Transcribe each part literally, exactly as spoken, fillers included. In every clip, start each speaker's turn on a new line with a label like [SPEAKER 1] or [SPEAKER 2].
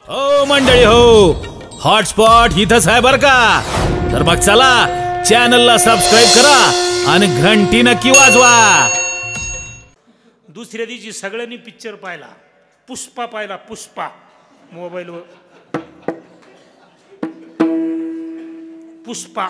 [SPEAKER 1] हो मंडळी हो, हॉटस्पॉट इथंच आहे बर का. तर मग चला चॅनलला सबस्क्राईब करा आणि घंटी नक्की वाजवा.
[SPEAKER 2] दुसऱ्या दिवशी सगळ्यांनी पिक्चर पाहिला. पुष्पा पाहिला. पुष्पा मोबाईलवर. पुष्पा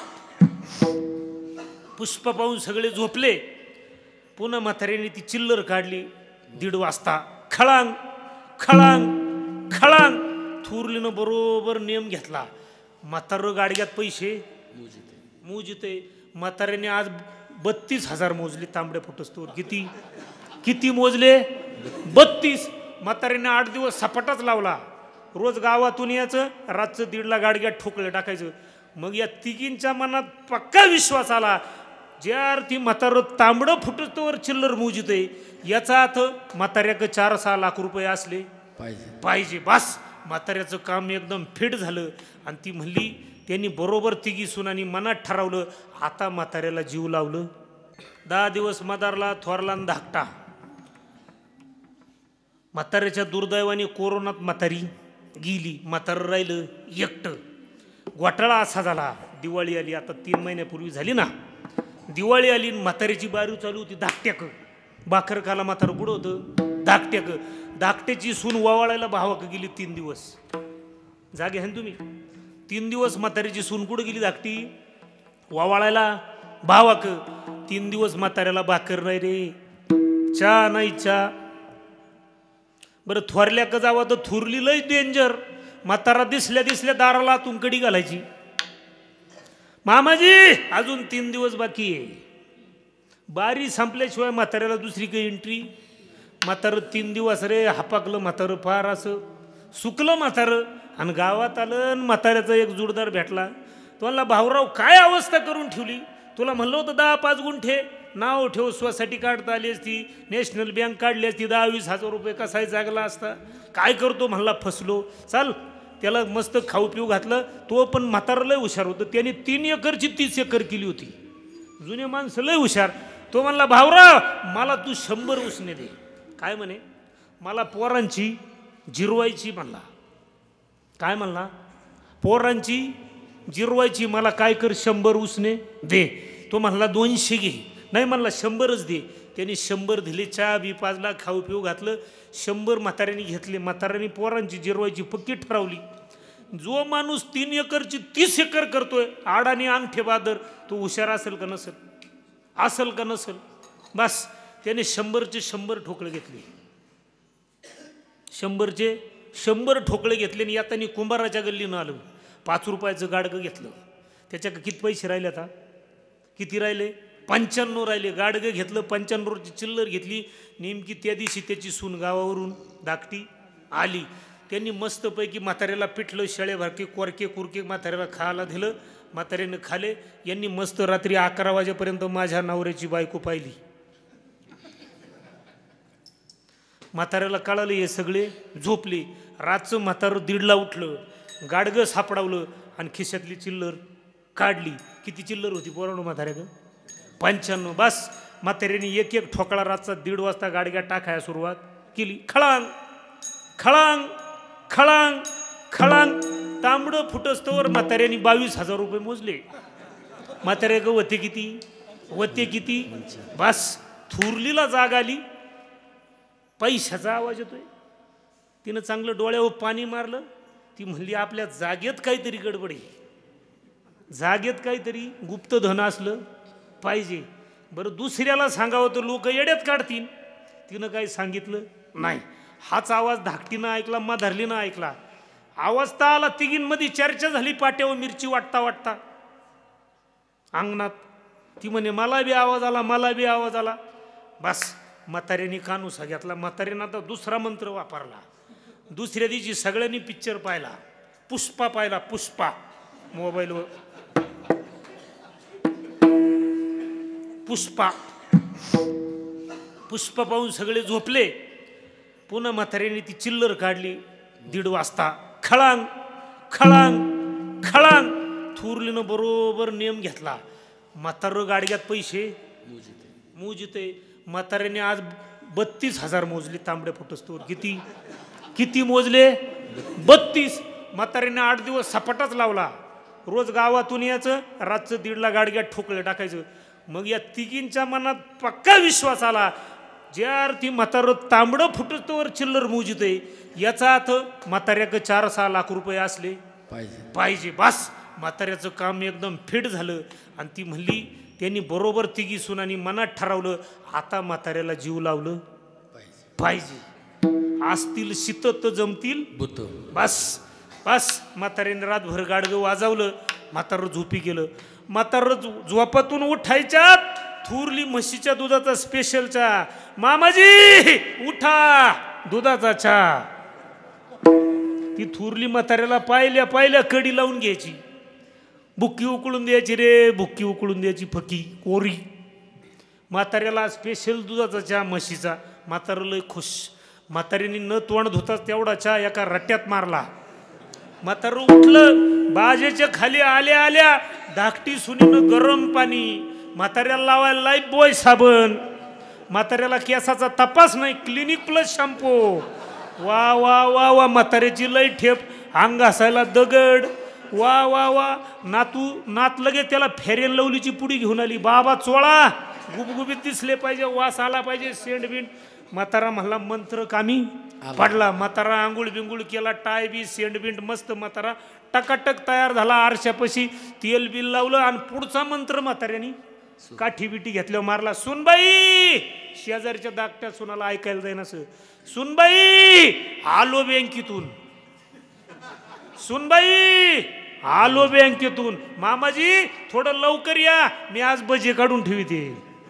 [SPEAKER 2] पुष्पा पाहून सगळे झोपले. पुन्हा म्हाताऱ्याने ती चिल्लर काढली. दीड वाजता खळांग खळांग खळांग थुरलीनं बरोबर नियम घेतला. म्हातारं गाडग्यात पैसे मोजिते. म्हाताऱ्याने आज बत्तीस हजार मोजले तांबड्या फुटस्तोवर. किती किती मोजले? बत्तीस. म्हाताऱ्याने आठ दिवस सपाटाच लावला. रोज गावातून यायचं, रातचं दीडला गाडग्यात ठोकळे टाकायचं. मग या तिघींच्या मनात पक्का विश्वास आला, ज्या अर्थी म्हातारं तांबडं फुटस्तोवर चिल्लर मोजिते, याचा अर्थ म्हाताऱ्याक चार सहा लाख रुपये असले पाहिजे पाहिजे बस. म्हाताऱ्याचं काम एकदम फिट झालं. आणि ती म्हणली, त्यांनी बरोबर तिघी सुनानी मनात ठरवलं, आता म्हाताऱ्याला जीव लावलं. दहा दिवस मदारला, थोरला धाकटा. म्हाताऱ्याच्या दुर्दैवाने कोरोनात म्हातारी गेली. म्हातारं राहिलं एकटं. घोटाळा असा झाला, दिवाळी आली. आता तीन महिन्यापूर्वी झाली ना दिवाळी आली. म्हाताऱ्याची बारू चालू होती. धाकट्याक भाकर खाला म्हातारं कुठं होतं? धाकट्याक. धाकट्याची सून वावळायला भावाक गेली. तीन दिवस जागे आहे तुम्ही. तीन दिवस म्हाताऱ्याची सून कुठं गेली? धाकटी वावळायला भावाक. तीन दिवस म्हाताऱ्याला भाकर नाही रे, चहा नाही चहा. बरं थोरल्याक जावं तर थुरली लय डेंजर. म्हातारा दिसल्या दिसल्या दाराला आतून कडी घालायची. मामाजी अजून तीन दिवस बाकी आहे. बारी संपल्याशिवाय म्हाताऱ्याला दुसरी काही एंट्री. म्हातारं तीन दिवस रे हापाकलं. म्हातारं फार असं सुकलं म्हातारं. आणि गावात आलं. म्हाताऱ्याचा एक जोडदार भेटला. तुम्हाला भाऊराव काय अवस्था करून ठेवली. तुला म्हणलं होतं दहा पाच गुंठे नाव ठेव, सोसायटी काढता आली असती, नॅशनल बँक काढली असती, दहा वीस हजार रुपये कसाही जागला असता. काय करतो म्हणला, फसलो. चाल त्याला मस्त खाऊ पिऊ घातलं. तो पण म्हातारं लय हुशार होतं. त्याने तीन एकरची तीस एकर केली होती. जुने माणसं लय हुशार. तो म्हणला, भाऊराव मला तू शंभर उसने दे. काय म्हणे? मला पोरांची जिरवायची म्हणला. काय म्हणला? पोरांची जिरवायची. मला काय कर, शंभर उसने दे. तो म्हणला दोनशे घे. नाही म्हणला शंभरच दे. त्यांनी शंभर दिले. चहा बी पाजला, खाऊ पिऊ घातलं. शंभर म्हाताऱ्याने घेतले. म्हाताऱ्याने पोरांची जिरवायची पक्की ठरवली. जो माणूस तीन एकरची तीस एकर करतोय आडाने अंगठे बादर, तो हुशार असेल का नसेल? असेल का नसेल? बस त्याने शंभरचे शंभर ठोकळे घेतले. शंभरचे शंभर ठोकळे घेतले. आणि यातानी कुंभाराच्या गल्लीनं आलं. पाच रुपयाचं गाडगं घेतलं. त्याच्या किती पैसे राहिले? आता किती राहिले? पंच्याण्णव राहिले. गाडगं घेतलं. पंच्याण्णवची चिल्लर घेतली. नेमकी त्या दिवशी त्याची सून गावावरून धाकटी आली. त्यांनी मस्तपैकी म्हाताऱ्याला पिठलं, शेळे भरके, कोरके कुरके म्हाताऱ्याला खायला दिलं. म्हाताऱ्यानं खाले. यांनी मस्त रात्री अकरा वाजेपर्यंत माझ्या नवऱ्याची बायको पाहिली. म्हाताऱ्याला कळालं हे सगळे झोपले. रातचं म्हातारं दीडला उठलं, गाडगं सापडावलं आणि खिशातली चिल्लर काढली. किती चिल्लर होती पोरांनो म्हाताऱ्यानं? पंच्याण्णव. बस म्हाताऱ्याने एक एक ठोकळा रातचा दीड वाजता गाडग्यात टाकायला सुरुवात केली. खळांग खळांग खळांग खळांग तांबडं फुटस्तवर म्हाताऱ्याने बावीस हजार रुपये मोजले. म्हाताऱ्या ग होते किती? होते किती? बस थुरलीला जाग आली. पैशाचा आवाज येतोय. तिनं चांगलं डोळ्यावर पाणी मारलं. ती म्हणली, आपल्या जागेत काहीतरी गडबड आहे. जागेत काहीतरी गुप्तधन असलं पाहिजे. बरं दुसऱ्याला सांगावं तर लोक येड्यात काढतील. तिनं काही सांगितलं नाही. हाच आवाज धाकटीनं ऐकला, मधारलीनं ऐकला. आवाज तर आला. तिघींमध्ये चर्चा झाली. पाट्यावर मिरची वाटता वाटता अंगणात. ती म्हणे, मला बी आवाज आला, मला बी आवाज आला. बस म्हाताऱ्याने कानुसा घेतला. म्हाताऱ्यानं आता दुसरा मंत्र वापरला. दुसऱ्या दिवशी सगळ्यांनी पिक्चर पाहिला. पुष्पा पाहिला. पुष्पा मोबाईलवर. पुष्पा पुष्पा पाहून सगळे झोपले. पुन्हा म्हाताऱ्याने ती चिल्लर काढली. दीड वाजता खळांग खळांग खळांग थुरलीनं बरोबर नियम घेतला. म्हातारं गाडग्यात पैसे मोजिते. म्हाताऱ्याने आज बत्तीस हजार मोजले तांबड्या फुटस्तोवर. किती किती मोजले? बत्तीस. म्हातारीने आठ दिवस सपाटाच लावला. रोज गावातून यायचं, रातचं दीडला गाडग्यात ठोकलं टाकायचं. मग या तिघींच्या मनात पक्का विश्वास आला, ज्या अर्थी म्हातारं तांबडं फुटतोवर चिल्लर मोजित आहे, याचा अर्थ म्हाताऱ्याक चार सहा लाख रुपये असले पाहिजे पाहिजे बस. म्हाताऱ्याचं काम एकदम फिट झालं. आणि ती म्हणली, त्यांनी बरोबर तिघी सुनानी मनात ठरवलं, आता म्हाताऱ्याला जीव लावलं पाहिजे. असतील शीतत जमतील बुत. बस बस. म्हाताऱ्याने रातभर गाडगं वाजवलं. म्हातारं झोपी गेलं. म्हातारं झोपातून उठायच्यात थुरली म्हशीच्या दुधाचा स्पेशल चहा. मामाजी उठा, दुधाचा चहा. ती थुरली म्हाताऱ्याला पाहिल्या पाहिल्या कडी लावून घ्यायची. बुक्की उकळून द्यायची रे, बुक्की उकळून द्यायची फकी कोरी. म्हाताऱ्याला स्पेशल दुधाचा चहा म्हशीचा. म्हातारं लय खुश. म्हातारीने न तोंड धुताच तेवढा चहा एका रट्ट्यात मारला. म्हातारं उठलं. बाजेच्या खाली आल्या आल्या धाकटी सुनीनं गरम पाणी. म्हाताऱ्याला लावायला लाईफ बॉय साबण. म्हाताऱ्याला केसाचा तपास नाही, क्लिनिक प्लस शॅम्पू. वा वा वा वा. म्हाताऱ्याची लई ठेप. अंग घासायला दगड. वा वा वा. नातू नात लगे त्याला फेरेन लवलीची पुडी घेऊन आली. बाबा चोळा, गुबगुबीत दिसले पाहिजे, वास आला पाहिजे, सेंड बिंड. म्हातारा म्हणला मंत्र कामी पडला. म्हातारा आंघोळ बिंगुळ केला, टाय बी सेंड बिंड मस्त. म्हातारा टकाटक तयार झाला. आरशापाशी तेल बिल लावलं आणि पुढचा मंत्र म्हाताऱ्यानी काठी बिटी घेतल्यावर मारला. सुनबाई. शेजारच्या दाकट्या सुनाला ऐकायला जाईन असं. सुनबाई आलो बँकेतून. सुनबाई आलो बँकेतून. मामाजी थोडं लवकर या, मी आज बजे काढून ठेवते.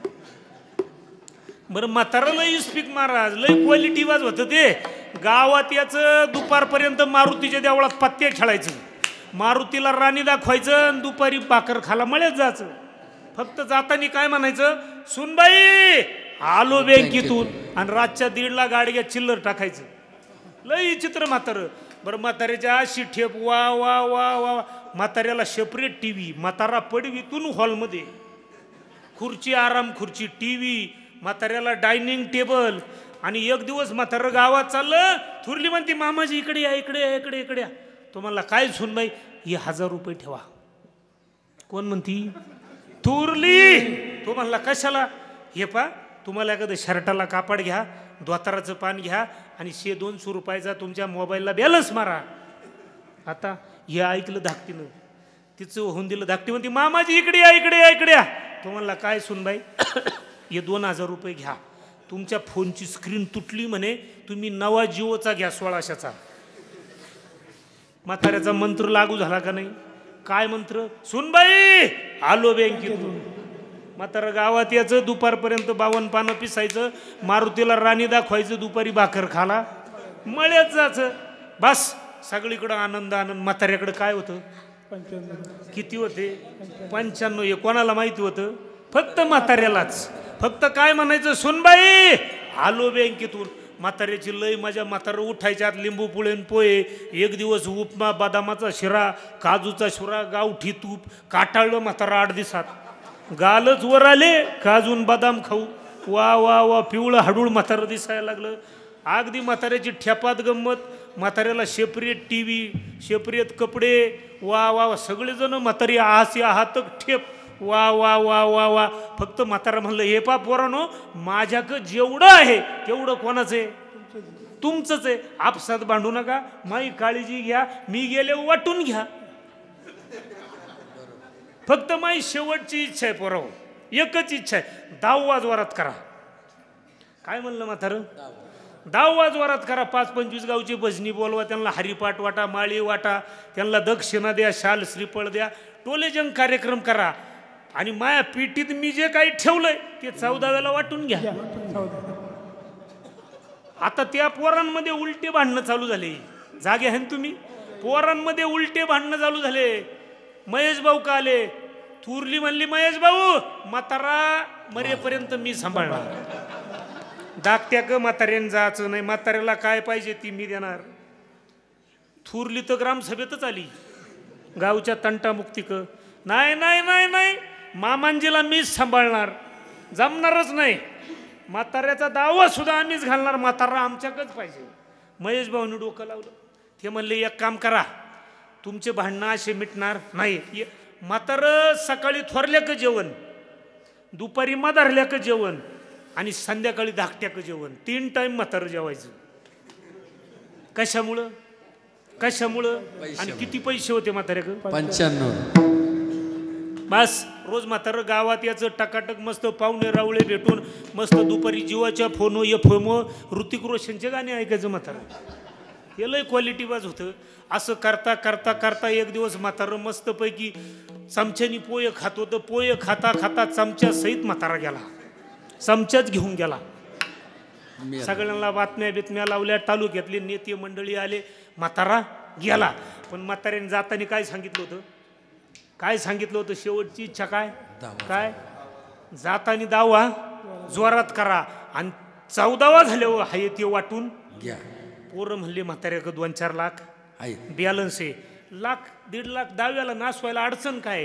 [SPEAKER 2] बरं म्हातारा लय स्पीक महाराज, लय क्वालिटी वाज होतं ते. गावात याचं दुपारपर्यंत मारुतीच्या देवळात पत्ते खेळायचं. मारुतीला राणी दाखवायचं आणि दुपारी भाकर खाला मळ्यात जायचं. फक्त जातानी काय म्हणायचं, सुनबाई आलो बँकेतून. आणि रातच्या दीडला गाडग्यात चिल्लर टाकायचं. लय चित्र म्हातारं. बरं म्हाताऱ्याच्या अशी ठेप. वा वा वा वा. म्हाताऱ्याला सेपरेट टी व्ही. म्हातारा पडवीतून हॉलमध्ये. खुर्ची आराम खुर्ची, टी व्ही. म्हाताऱ्याला डायनिंग टेबल. आणि एक दिवस म्हातारं गावात चाललं. थुरली म्हणती, मामाजी इकडे या, इकडे या, इकडे इकडे या. तो म्हणला, काय सुनबाई? हे हजार रुपये ठेवा. कोण म्हणती? थुरली. तो म्हणला, कशाला? हे पा, तुम्हाला एखादं शर्टाला कापड घ्या, द्वाताराचं पान घ्या आणि शे दोनशे रुपयाचा तुमच्या मोबाईलला बॅलन्स मारा. आता हे ऐकलं धाकटीनं. तिचं होऊन दिलं. धाकटी म्हणती, मामाजी इकडे या, इकडे या, इकडे या. तो म्हणला, काय सुनबाई? हे दोन हजार रुपये घ्या. तुमच्या फोनची स्क्रीन तुटली म्हणे, तुम्ही नवा जिओचा घ्या सोळाशेचा. म्हाताऱ्याचा मंत्र लागू झाला का नाही? काय मंत्र? सुनबाई आलो बँकेतून. म्हातारा गावात याचं, दुपारपर्यंत बावन्न पानं पिसायचं, मारुतीला राणी दाखवायचं, दुपारी भाकर खाला, मळ्यात जायचं. बस सगळीकडं आनंद आनंद. म्हाताऱ्याकडं काय होतं? किती होते? पंच्याण्णव. हे कोणाला माहिती होतं? फक्त म्हाताऱ्यालाच. फक्त काय म्हणायचं, सुनबाई आलो बँकेतून. म्हाताऱ्याची लय मजा. म्हातारं उठायच्यात, लिंबू पुळेन पोहे, एक दिवस उपमा, बदामाचा शिरा, काजूचा शिरा, गावठी तूप. काटाळलं म्हातारा आठ दिवसात. गालच वर आले, काजून बदाम खाऊ. वा वा वा. पिवळं हाडूळ म्हातारं दिसायला लागलं. अगदी म्हाताऱ्याची ठेपात गंमत. म्हाताऱ्याला सेपरेट टी व्ही, सेपरेट कपडे. वा वा वा. सगळेजण म्हातारी आहासी आहातक ठेप. वा वा वा वा वा. फक्त म्हातारा म्हणलं, हे पा पोरानो, माझ्याकडं जेवढं आहे तेवढं कोणाचं आहे? तुमचंच आहे. आपसात भांडू नका. माई काळजी घ्या, मी गेले वाटून घ्या. फक्त माई शेवटची इच्छा आहे पोराव, एकच इच्छा आहे, दहावा जोरात करा. काय म्हणलं म्हातारं? दहावा जोरात करा. पाच पंचवीस गावची भजनी बोलवा, त्यांना हरिपाठ वाटा, माळी वाटा, त्यांना दक्षिणा द्या, शाल श्रीफळ द्या, टोलेजंग कार्यक्रम करा. आणि माया पिटीत मी जे काही ठेवलंय ते चौदाव्याला वाटून घ्या. आता त्या पोरांमध्ये उलटे भांडणं चालू झाले. जागे आहे ना तुम्ही? पोरांमध्ये उलटे भांडणं चालू झाले. महेश भाऊ का आले? थुरली म्हणली, महेश भाऊ म्हातारा मरेपर्यंत मी सांभाळणार. धाकट्या क म्हाताऱ्यानं जायचं नाही. म्हाताऱ्याला काय पाहिजे ती मी देणार. थुरली तर ग्रामसभेतच आली, गावच्या तंटामुक्ती क. नाही नाही नाही नाही, मामांजीला मीच सांभाळणार. जमणारच नाही. म्हाताऱ्याचा दावा सुद्धा आम्हीच घालणार. म्हातारा आमच्याकच पाहिजे. महेश भाऊनी डोकं लावलं. ते म्हणले एक काम करा, तुमचे भांडणं असे मिटणार नाही. म्हातारं सकाळी थोरल्याक जेवण, दुपारी मधारल्याक जेवण आणि संध्याकाळी धाकट्याक जेवण, तीन टाइम म्हातारं जेवायचं. कशामुळं कशामुळं आणि किती पैसे होते म्हाताऱ्याक?
[SPEAKER 3] पंच्याण्णव.
[SPEAKER 2] बस रोज म्हातारं गावात याचं टकाटक मस्त पाहुणे रावळे भेटून मस्त दुपारी जीवाच्या फोनो एफ एम ऋतिक रोशनचे गाणे ऐकायचं म्हातारं. हे लय क्वालिटी बाज होतं. असं करता करता करता एक दिवस म्हातारं मस्तपैकी चमच्यानी पोहे खात होतं. पोहे खाता खाता चमच्या सहित म्हातारा गेला, चमच्याच घेऊन गेला. सगळ्यांना बातम्या बितम्या लावल्या, तालुक्यातले नेते मंडळी आले, म्हातारा गेला. पण म्हाताऱ्याने जाताना काय सांगितलं होतं? काय सांगितलं होतं? शेवटची इच्छा काय काय? जातानी दावा जोरात करा आणि चौदावा झाल्यावर हाय ते वाटून घ्या. पोरं म्हणले म्हाताऱ्याकडे दोन चार लाख बॅलन्स आहे, लाख दीड लाख दाव्याला नासवायला अडचण काय?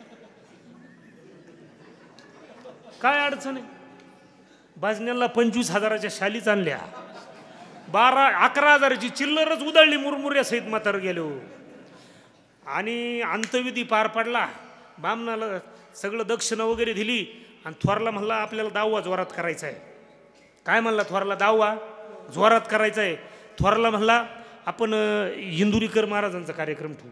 [SPEAKER 2] काय अडचण आहे? बाजण्याला पंचवीस हजाराच्या शालीच आणल्या, बारा अकरा हजाराची चिल्लरच उधळली मुरमुऱ्या सहित म्हातार गेलो. आणि अंतविधी पार पडला. बामणाला सगळं दक्षिणा वगैरे दिली आणि थोरला म्हणला आपल्याला दावा जोरात करायचा आहे. काय म्हणला थोरला? दावा जोरात करायचा आहे. थोरला म्हणला आपण इंदुरीकर महाराजांचा कार्यक्रम ठेवू.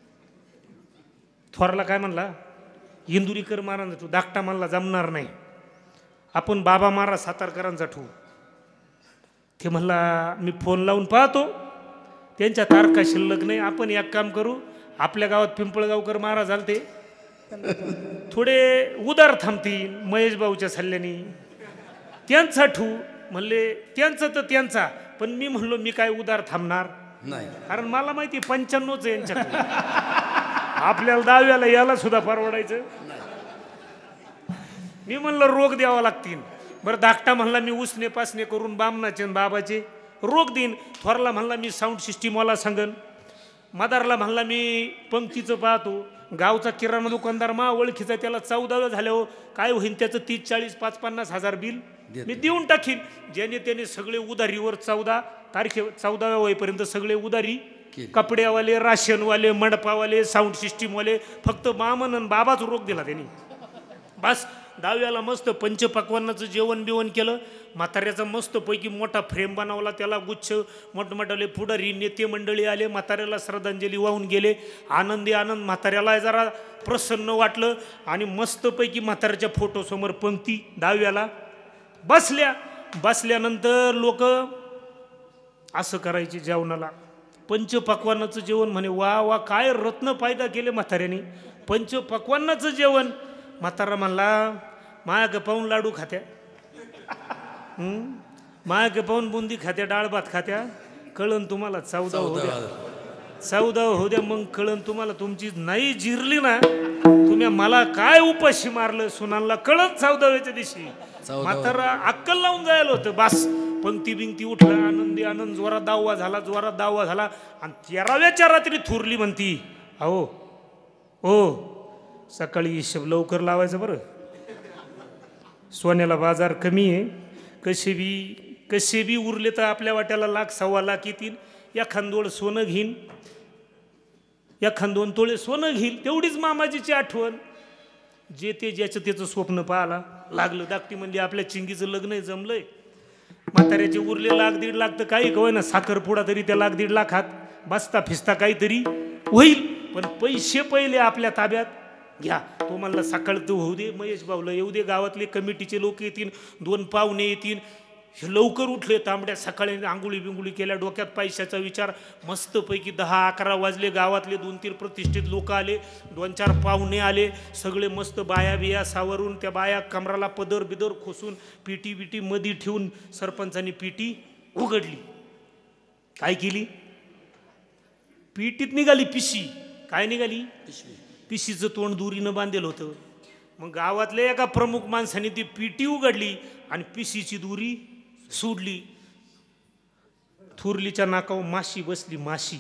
[SPEAKER 2] थोरला काय म्हणला? इंदुरीकर महाराजांचा ठेवू. धाकटा म्हणला जमणार नाही, आपण बाबा महाराज सातारकरांचा ठेवू. ते म्हणला मी फोन लावून पाहतो, त्यांच्या तारखा शिल्लक नाही. आपण एक काम करू, आपल्या गावात पिंपळगावकर महाराज आलते, थोडे उदार थांबतील महेश भाऊच्या सल्ल्याने, त्यांचा ठेवू. म्हणले त्यांचं तर त्यांचा, पण मी म्हणलो मी काय उदार थांबणार नाही, कारण मला माहिती पंच्याण्णवच यांच्याकडे, आपल्याला दहाव्याला याला सुद्धा परवडायचं. मी म्हणलं रोग द्यावा लागतील. बरं धाकटा म्हणला मी उसने पासने करून बामणाचे बाबाचे रोग देईन. थोरला म्हणला मी साऊंड सिस्टीमवाला सांगन. मदारला म्हणला मी पंक्तीचं पाहतो. गावचा किराणा दुकानदार मा ओळखीचा, त्याला चौदाव्या झाल्यावर काय होईन त्याचं तीस चाळीस पाच पन्नास हजार बिल मी देऊन टाकीन. ज्याने त्याने सगळे उधारीवर चौदा तारखे चौदाव्या वयपर्यंत सगळे उधारी, कपड्यावाले, राशनवाले, मंडपावाले, साऊंड सिस्टीमवाले, फक्त मामन आणि बाबाच रोग दिला त्यांनी. बस दहाव्याला मस्त पंचपक्वान्नाचं जेवण बिवण केलं. म्हाताऱ्याचा मस्तपैकी मोठा फ्रेम बनवला, त्याला गुच्छ मोठमोठाले पुढारी नेते मंडळी आले, म्हाताऱ्याला श्रद्धांजली वाहून गेले. आनंदी आनंद, म्हाताऱ्याला जरा प्रसन्न वाटलं आणि मस्तपैकी म्हाताऱ्याच्या फोटोसमोर पंक्ती दहाव्याला बसल्या. बसल्यानंतर लोक असं करायचे जेवणाला, पंचपक्वान्नाचं जेवण म्हणे. वा वा काय रत्न पायदा केले म्हाताऱ्याने, पंचपक्वान्नाचं जेवण. म्हातारा म्हणला माया पाहून लाडू खात्या, माया पाहून बुंदी खात्या, डाळ भात खात्या, कळण तुम्हाला चौदा होऊ द्या, चौदा होऊ द्या, मग कळण तुम्हाला. तुमची नाही जिरली ना, तुम्ही मला काय उपाशी मारलं सुनांना कळत चौदाव्याच्या दिवशी. म्हातारा अक्कल लावून जायला होतं. बस पंक्ती बिंक्ती उठला, आनंदी आनंद, जोरात दावा झाला, जोरात दावा झाला. आणि तेराव्याच्या रात्री थुरली म्हणती, अहो ओ सकाळी हिशोब लवकर लावायचं बरं, सोन्याला बाजार कमी आहे, कसे बी कसे बी उरले तर आपल्या वाट्याला लाख सव्वा लाख येतील. एखाद दोन सोनं घेईन, एखाद दोन तोळे सोनं घेईल, तेवढीच मामाजीची आठवण. जे ते ज्याचं त्याचं स्वप्न पाहायला लागलं. धाकटी म्हणजे आपल्या चिंगीचं लग्न जमलंय, म्हाताऱ्याचे उरले लाख दीड लाख तर काही कवय ना, साखरपुडा तरी त्या लाख दीड लाखात बसता फिसता काहीतरी होईल. पण पैसे पहिले आपल्या ताब्यात घ्या. तो म्हणला सकाळ तर होऊ दे, महेश भाऊला येऊ दे, गावातले कमिटीचे लोक येतील, दोन पाहुणे येतील. हे लवकर उठले तांबड्या, सकाळी आंघोळी बिंगुळी केल्या, डोक्यात पैशाचा विचार. मस्तपैकी दहा अकरा वाजले, गावातले दोन तीन प्रतिष्ठित लोक आले, दोन चार पाहुणे आले, सगळे मस्त बाया बिया सावरून, त्या बाया कमराला पदर बिदर खोसून पिटी बिटी मधी ठेवून सरपंचांनी पिटी उघडली. काय केली? पिटीत निघाली पिशी. काय निघाली? पिशीचं तोंड दुरीनं बांधलेलं होतं. मग गावातल्या एका प्रमुख माणसाने ती पिटी उघडली आणि पिशीची दुरी सोडली. थुरलीच्या नाकावर माशी बसली. माशी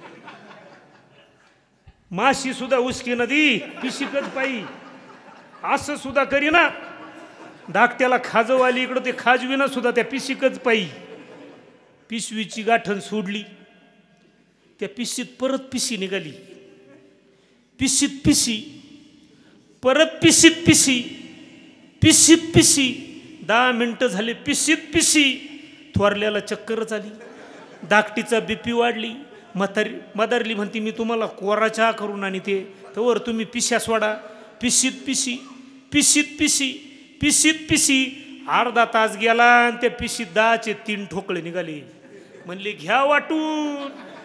[SPEAKER 2] माशी सुद्धा उसकी नदी पिशीकच पायी असं सुद्धा करीना. धाकट्याला खाजव आली इकडं, ते खाजवीनं सुद्धा त्या पिशीकच पायी पिशवीची गाठण सोडली. त्या पिशीत परत पिशी निघाली, पिशीत पिशी, परत पिशीत पिशी, पिशीत पिशी. दहा मिनिटं झाली, पिशीत पिशी. थोरल्याला चक्करच आली, धाकटीचा बीपी वाढली. म्हातारी मदारली म्हणती मी तुम्हाला कोरा चहा करून आणि ते तवर तुम्ही पिश्या सोडा. पिशीत पिशी, पिशीत पिशी, पिशीत पिशी. अर्धा तास गेला आणि त्या पिशीत दहाचे तीन ठोकळे निघाले. म्हणले घ्या वाटून.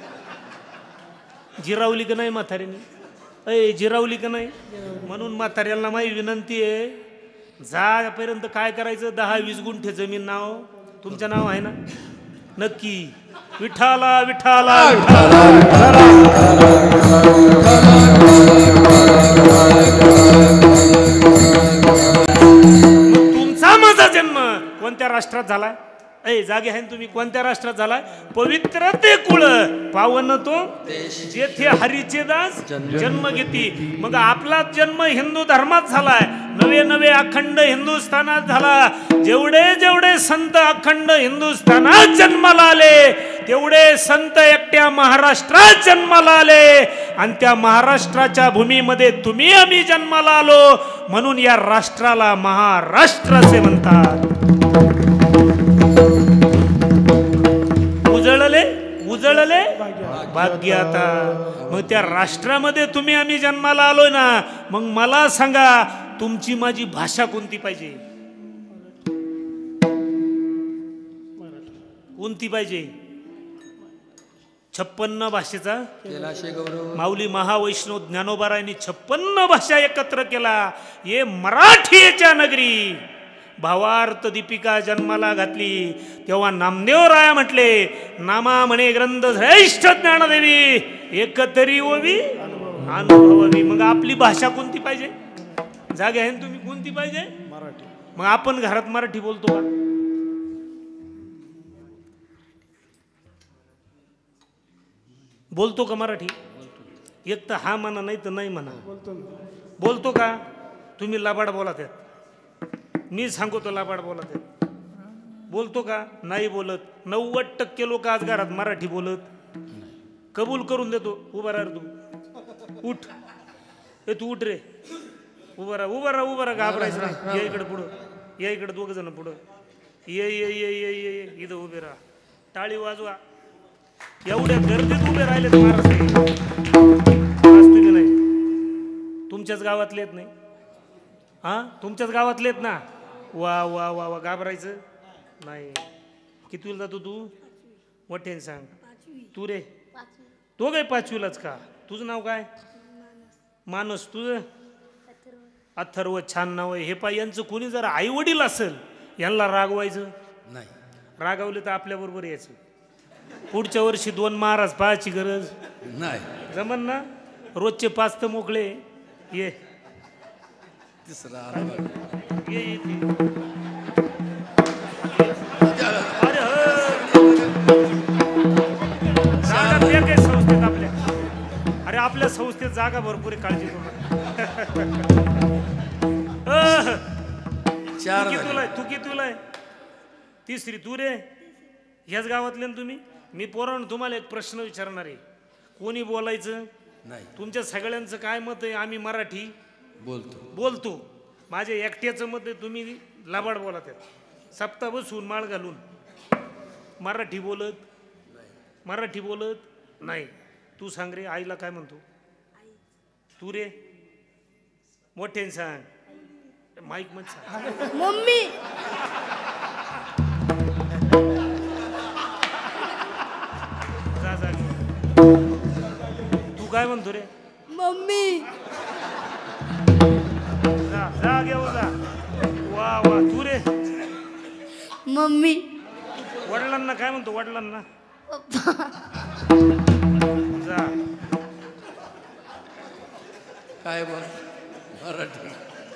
[SPEAKER 2] जिरावली का नाही म्हातारीने? अय जिरावली का नाही? म्हणून म्हाताऱ्याला माझी विनंती आहे, जापर्यंत काय करायचं, दहा वीस गुंठे जमीन नाव तुमचं नाव आहे ना? नक्की. विठाला विठाला तुमचा माझा जन्म कोणत्या राष्ट्रात झालाय? ए जागे आहे तुम्ही, कोणत्या राष्ट्रात झालाय? पवित्र ते कुळ पावन तो जेथे हरीचे दास जन्म घेती. मग आपला जन्म हिंदू धर्मात झालाय, नवे नवे अखंड हिंदुस्थानात झाला. जेवढे जेवढे संत अखंड हिंदुस्थानात जन्माला आले, तेवढे संत एकट्या महाराष्ट्रात जन्माला आले. आणि त्या महाराष्ट्राच्या भूमीमध्ये तुम्ही आम्ही जन्माला आलो, म्हणून या राष्ट्राला महाराष्ट्र असे म्हणतात. उजळले उजळले भाग्य आता. मग त्या राष्ट्रामध्ये तुम्ही आम्ही जन्माला आलोय ना, मग मला सांगा तुमची माझी भाषा कोणती पाहिजे? कोणती पाहिजे? छप्पन्न भाषेचा माऊली महावैष्णव ज्ञानोबारायांनी छप्पन्न भाषा एकत्र केला. ये मराठीच्या नगरी भावार्थ दीपिका जन्माला घातली. तेव्हा नामदेव राया म्हटले, नामा म्हणे ग्रंथ श्रेष्ठ ज्ञानदेवी एकतरी ओवी अनुभवावी. मग आपली भाषा कोणती पाहिजे? जागे आहे तुम्ही, कोणती पाहिजे? मराठी. मग आपण घरात मराठी बोलतो का? बोलतो का मराठी? एक तर हा म्हणा, नाही तर नाही म्हणा. बोलतो का? तुम्ही लबाड बोलत आहेत, मी सांगतो लबाड बोलत आहेत. बोलतो का? नाही बोलत. नव्वद टक्के लोक आज घरात मराठी बोलत. कबूल करून देतो. उभा राहा तू, उठ. ए तू उठ रे, उभा राहा, उभा राहा, उभा राहा. घाबरायचं नाही. या इकडे पुढं, या इकडे दोघ जण पुढं. ये ये ये ये ये इथं उभे राहा, टाळी वाजवा. एवढ्या गर्दीत उभे राहिले तुम्ही नाही. तुमच्याच गावातले आहेत नाही? हा तुमच्याच गावातले आहेत ना? वा वा वा वा. घाबरायचं नाही. कितवीला जातो तू? मोठ्याने सांग. तू रे? तो काय पाचवीलाच का? तुझं नाव काय? मानस. तुझं? अथर्व. छान नाव आहे हे. पाय यांचं कोणी जर आई वडील असेल, यांना रागवायचं नाही. रागवले तर आपल्या बरोबर यायचं. पुढच्या वर्षी दोन महाराज पाहायची गरज नाही. जमन ना? रोजचे पाच तर मोकळे. ये तिसरा ये अरे जागा संस्थेत आपल्या. अरे आपल्या संस्थेत जागा भरपूर आहे, काळजी करू. चार कितीला आहे? तू कितीला आहे? तिसरी. तू रे? ह्याच गावातले ना तुम्ही? मी पोरांनो तुम्हाला एक प्रश्न विचारणार आहे, कोणी बोलायचं नाही. तुमच्या सगळ्यांचं काय मत आहे? आम्ही मराठी बोलतो बोलतो माझ्या एकट्याचं मत आहे तुम्ही लबाड बोलत आहेत. सप्ताह बसून माळ घालून मराठी बोलत मराठी बोलत नाही. तू सांग रे, आईला काय म्हणतो? तू रे? मोठ्याने सांग, माईक मध्ये सांग.
[SPEAKER 3] मम्मी.
[SPEAKER 2] जा जा. तू काय म्हणतो रे?
[SPEAKER 3] मम्मी.
[SPEAKER 2] जा जा घेऊ जा. वा वा. तू रे?
[SPEAKER 3] मम्मी.
[SPEAKER 2] वडिलांना काय म्हणतो? वडिलांना जा.
[SPEAKER 4] काय बोल? मराठी.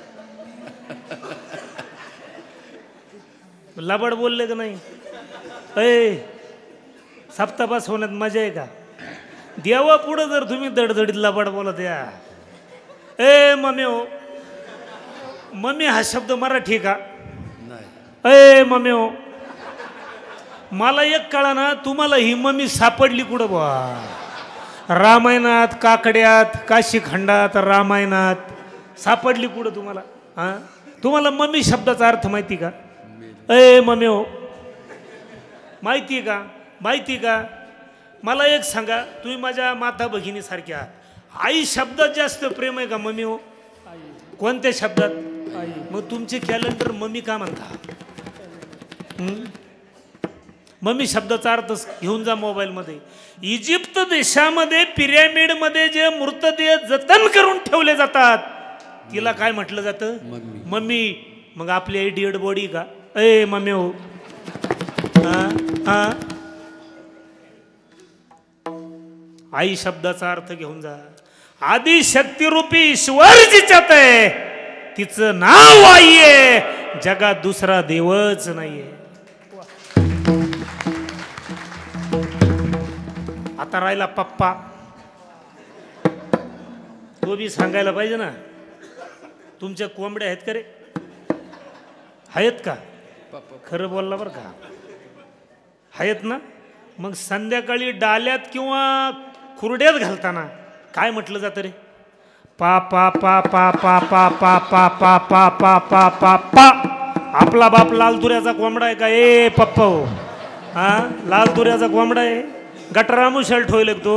[SPEAKER 2] लबाड बोलले का नाही? अय सप्तापास होण्यात मजा आहे का? देवा पुढं जर तुम्ही दडदडीत लबाड बोलत या. ए मम्मी हो, मम्मी हा शब्द मराठी का?
[SPEAKER 4] नाही.
[SPEAKER 2] ए मम्मी हो, मला एक कळा ना, तुम्हाला ही मम्मी सापडली कुठं बा? रामायणात, काकड्यात, काशीखंडात, रामायणात सापडली कुठं तुम्हाला? हा, तुम्हाला मम्मी शब्दाचा अर्थ माहिती का? ए मम्मी हो, माहिती आहे का? माहिती का? मला एक सांगा, तुम्ही माझ्या माता भगिनीसारख्या आहात. आई शब्दात जास्त प्रेम आहे का मम्मी हो? कोणत्या शब्दात? मग तुमचे कॅलेंडर मम्मी का म्हणता? हं? मम्मी शब्दाचा अर्थ घेऊन जा मोबाईलमध्ये. इजिप्त देशामध्ये पिरॅमिडमध्ये जे मृतदेह जतन करून ठेवले जातात तिला काय म्हटलं जातं? मम्मी. मग आपली आई डिअड बॉडी का? ए मम्मी हो. हा हा, आई शब्दाचा अर्थ घेऊन जा. आदिशक्तीरूपी ईश्वर जिच्यात आहे तिचं नाव आई आहे. जगात दुसरा देवच नाहीये. आता राहिला पप्पा, तो बी सांगायला पाहिजे ना. तुमच्या कोंबड्या आहेत का रे? आहेत का? खरं बोलला बरं का? आहेत ना? मग संध्याकाळी डाल्यात किंवा खुरड्यात घालताना काय म्हटलं जातं रे? पा पा पा पा पा पा पा पा पा पा पा पा पा पा. आपला बाप लाल तुऱ्याचा कोंबडा आहे का? ए पप्पा हो, हा लाल तुऱ्याचा कोंबडा आहे. गटरामू शर्ट होईल तो.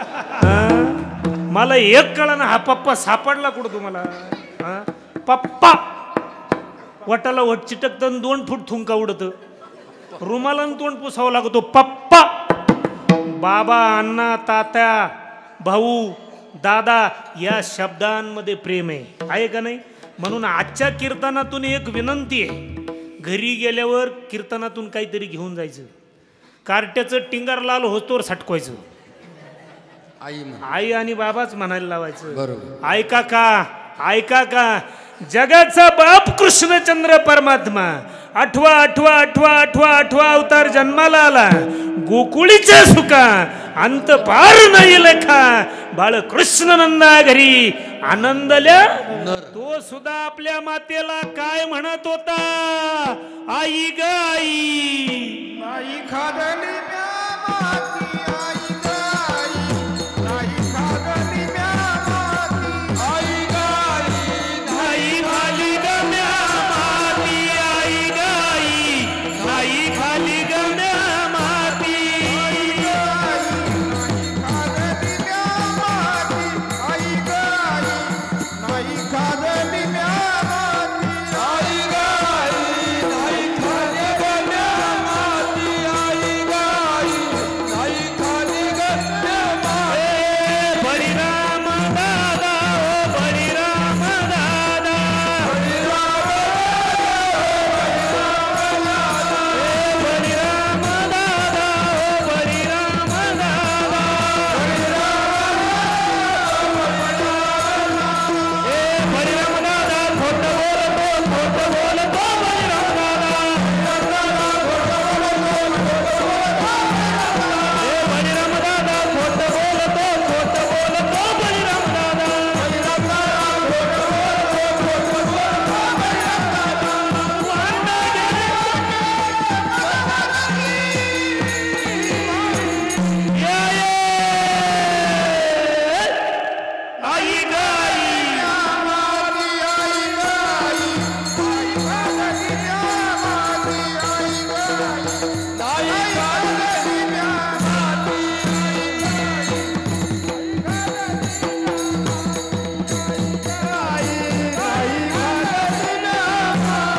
[SPEAKER 2] मला एक कळा ना, हा पप्पा सापडला कुठं तुम्हाला? हा पप्पा वटाला वट चिटकत दोन फूट थुंका उडत, रुमालानं तोंड पुसावं लागतो. पप्पा. बाबा, अण्णा, तात्या, भाऊ, दादा या शब्दांमध्ये प्रेम आहे, आहे का नाही? म्हणून आजच्या कीर्तनातून एक विनंती आहे, घरी गेल्यावर कीर्तनातून काहीतरी घेऊन जायचं. कार्ट्याचं टिंगार लाल होतोवर सटकवायचं.
[SPEAKER 4] आई
[SPEAKER 2] आई आणि बाबाच म्हणायला लावायचं.
[SPEAKER 4] बरोबर.
[SPEAKER 2] ऐका का? ऐका का? जगाचा बाप कृष्णचंद्र परमात्मा आठवा आठवा आठवा आठवा आठवा अवतार जन्माला आला. गोकुळीच्या सुखा अंत पार नाही लेखा. बाळ कृष्ण नंदा घरी आनंदल्या. तो सुद्धा आपल्या मातेला काय म्हणत होता? आई ग आई.
[SPEAKER 5] आई खादली म्या माती, आई ग आई. आई खादली म्या माती, आई ग आई.
[SPEAKER 2] आई खाली ग म्या माती, आई ग आई. आई खाली ग म्या माती.
[SPEAKER 5] आई ग आई. आई खादली म्या माती, आई ग आई. नाही खादली म्या माती, आई ग आई. नाही खादली म्या माती, आई ग आई. नाही खादली म्या माती.
[SPEAKER 2] बळीराम दादा, ओ बळीराम दादा. बळीराम दादा, ओ बळीराम दादा. ए बळीराम दादा, खोटं बोलतो, खोटं बोलतो बळीराम दादा. ए बळीराम दादा, खोटं बोलतो, खोटं बोलतो बळीराम दादा. या ये. आई ग आई.
[SPEAKER 5] माती, आई ग आई. आई खादली म्या माती, आई ग आई. नाही खादली म्या माती, आई ग आई. नाही खादली म्या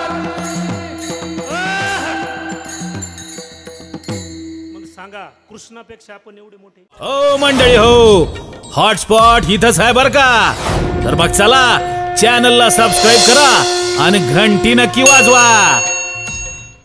[SPEAKER 2] मग सांगा, कृष्णापेक्षा आपण एवढे मोठे?
[SPEAKER 1] हो मंडळी हो, हॉटस्पॉट इथंच आहे बर का. तर मग चला चॅनलला सबस्क्राईब करा आणि घंटी नक्की वाजवा.